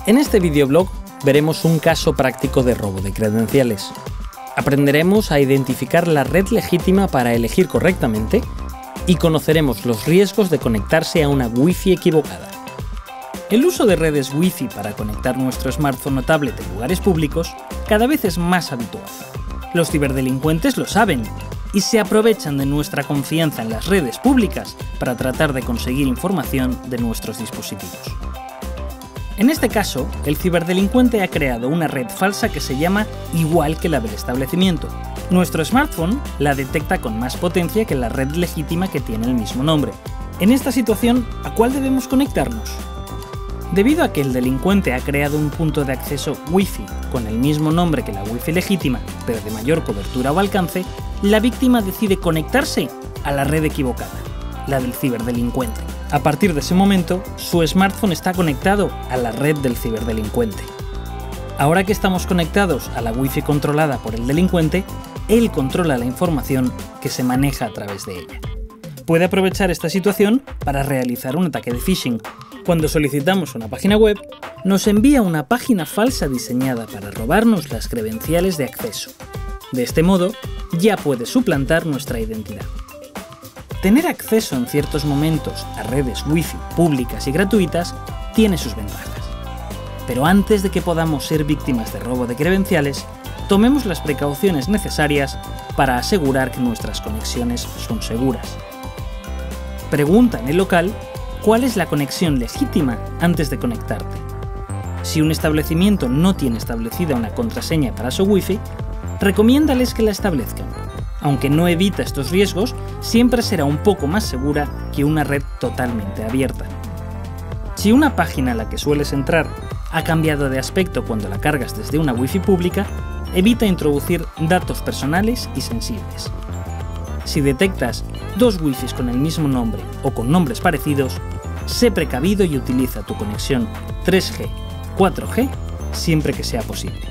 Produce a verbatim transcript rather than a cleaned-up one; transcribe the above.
En este videoblog veremos un caso práctico de robo de credenciales. Aprenderemos a identificar la red legítima para elegir correctamente y conoceremos los riesgos de conectarse a una Wi-Fi equivocada. El uso de redes Wi-Fi para conectar nuestro smartphone o tablet en lugares públicos cada vez es más habitual. Los ciberdelincuentes lo saben y se aprovechan de nuestra confianza en las redes públicas para tratar de conseguir información de nuestros dispositivos. En este caso, el ciberdelincuente ha creado una red falsa que se llama igual que la del establecimiento. Nuestro smartphone la detecta con más potencia que la red legítima que tiene el mismo nombre. En esta situación, ¿a cuál debemos conectarnos? Debido a que el delincuente ha creado un punto de acceso Wi-Fi con el mismo nombre que la Wi-Fi legítima, pero de mayor cobertura o alcance, la víctima decide conectarse a la red equivocada, la del ciberdelincuente. A partir de ese momento, su smartphone está conectado a la red del ciberdelincuente. Ahora que estamos conectados a la Wi-Fi controlada por el delincuente, él controla la información que se maneja a través de ella. Puede aprovechar esta situación para realizar un ataque de phishing. Cuando solicitamos una página web, nos envía una página falsa diseñada para robarnos las credenciales de acceso. De este modo, ya puede suplantar nuestra identidad. Tener acceso en ciertos momentos a redes Wi-Fi públicas y gratuitas tiene sus ventajas. Pero antes de que podamos ser víctimas de robo de credenciales, tomemos las precauciones necesarias para asegurar que nuestras conexiones son seguras. Pregunta en el local cuál es la conexión legítima antes de conectarte. Si un establecimiento no tiene establecida una contraseña para su Wi-Fi, recomiéndales que la establezcan. Aunque no evita estos riesgos, siempre será un poco más segura que una red totalmente abierta. Si una página a la que sueles entrar ha cambiado de aspecto cuando la cargas desde una Wi-Fi pública, evita introducir datos personales y sensibles. Si detectas dos Wi-Fis con el mismo nombre o con nombres parecidos, sé precavido y utiliza tu conexión tres G, cuatro G siempre que sea posible.